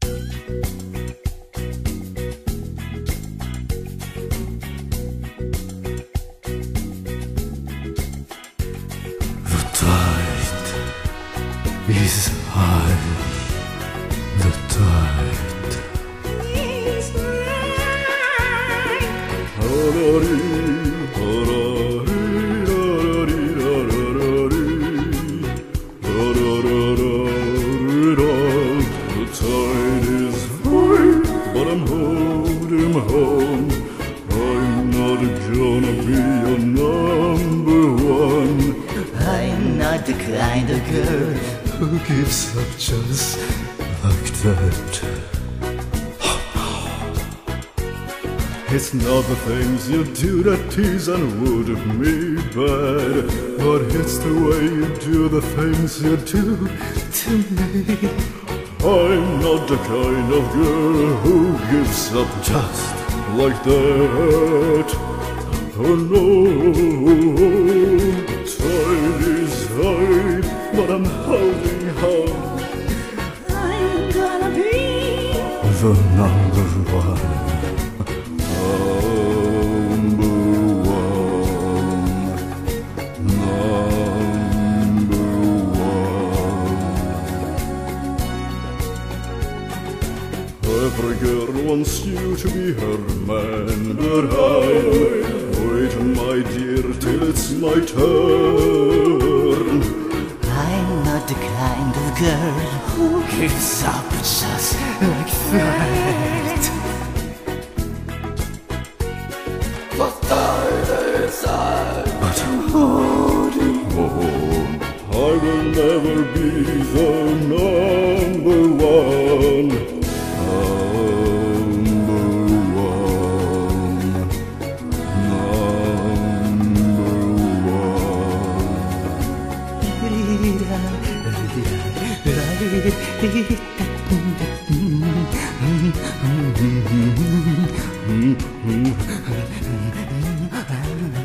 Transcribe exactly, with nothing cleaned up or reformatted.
Is high, the tide is high. Harari, harari, harari, harari, harari. The tide is high, but I'm holding home. I'm not gonna be your number one. I'm not the kind of girl who gives up just like that. It's not the things you do that tease and wound me bad, but it's the way you do the things you do to me. I'm not the kind of girl who gives up just like that. Oh no, time is high, but I'm holding on. I'm gonna be the number one. Number one. Number one. Every girl wants you to be her man, but I'll wait, my dear, till it's my turn. I'm not the kind of girl who gives up just like that. But I'm holding on. I will never be the number one. Number one. Number one.